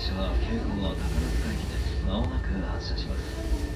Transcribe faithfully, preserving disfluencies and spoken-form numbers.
車は京浜宝塚駅です。まもなく発車します。